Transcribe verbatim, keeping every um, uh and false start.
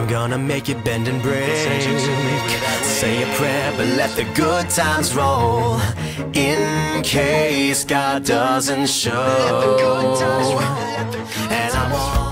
gonna make it bend and break. Say a prayer, but let the good times roll, in case God doesn't show. And I want